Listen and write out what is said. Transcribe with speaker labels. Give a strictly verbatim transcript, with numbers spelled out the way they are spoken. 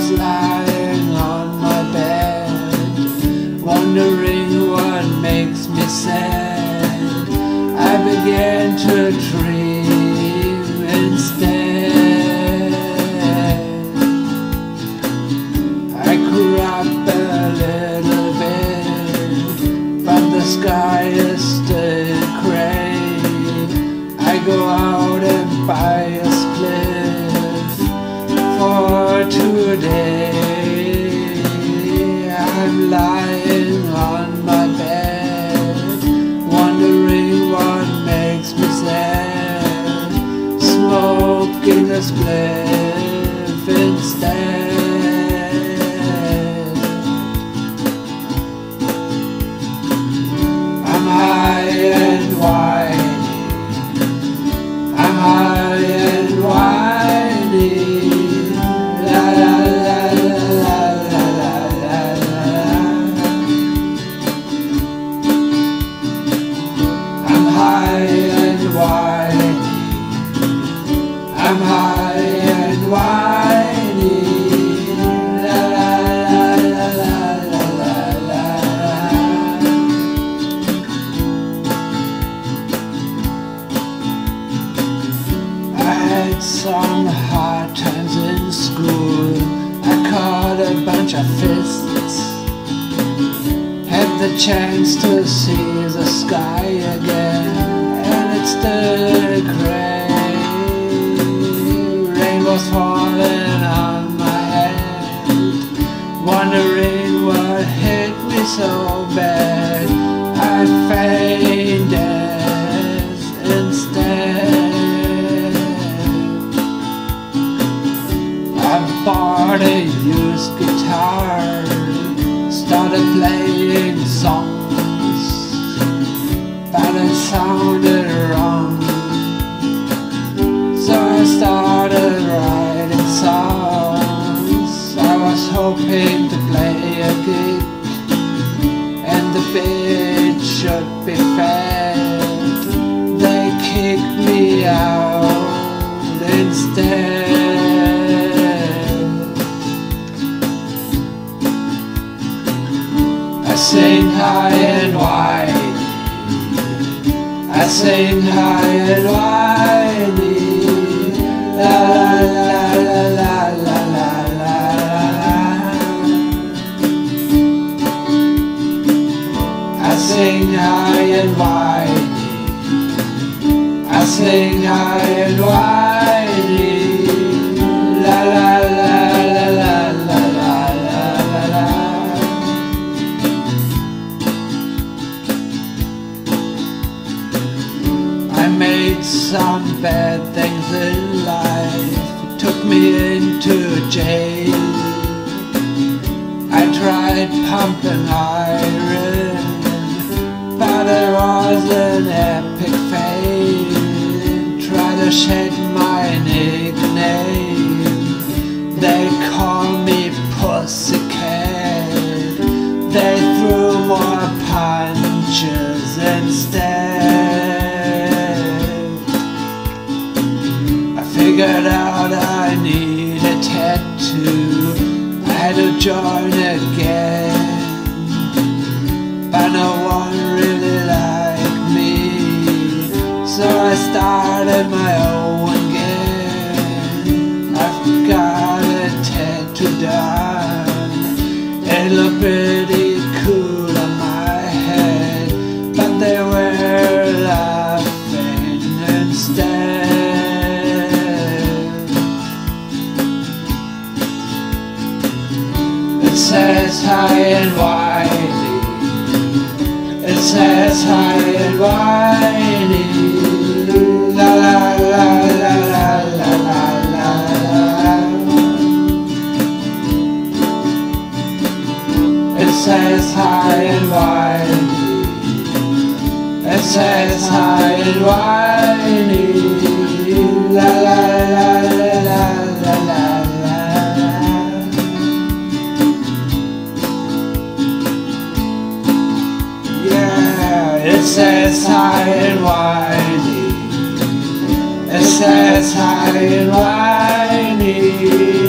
Speaker 1: was lying on my bed, wondering what makes me sad. I began to dream instead. I grew up a little bit, but the sky is still gray. I go out and buy a spliff for today. I'm lying on my bed, wondering what makes me sad, smoking a spliff instead. I'm high and whiny, I'm high and whiny. La la la la la la la la. I'm high and whiny, I'm high and whiny. La la la la la la la. I had some hard times in school. I caught a bunch of fists, had the chance to see the sky again, and it's still gray. Rain was falling on my head, wondering what hit me so bad. I fainted instead. I bought a used guitar, started playing songs, but it sounded wrong. So I started writing songs. I was hoping to play a gig, and the beat should be fed. They kicked me out instead. I sing high and whiny, I sing high and whiny. La la la la la la la. I sing high and whiny, I sing high and whiny. La la la la la la la la la. I made some bad things in life, it took me into jail. I tried pumping iron, but it was an epic fail. Tried to shed my nickname, they call me Pussycat. They threw more punches instead. Figured out I need a tattoo, I had to join again, but no one really liked me, so I started my own again. I've got a tattoo done, it looked pretty cool on my head, but they were laughing instead. It says high and whiny, it says high and whiny. La la la la la la la la. It says high and whiny, it says high and whiny. La la la la la la la. It says high and whiny, it says high and whiny.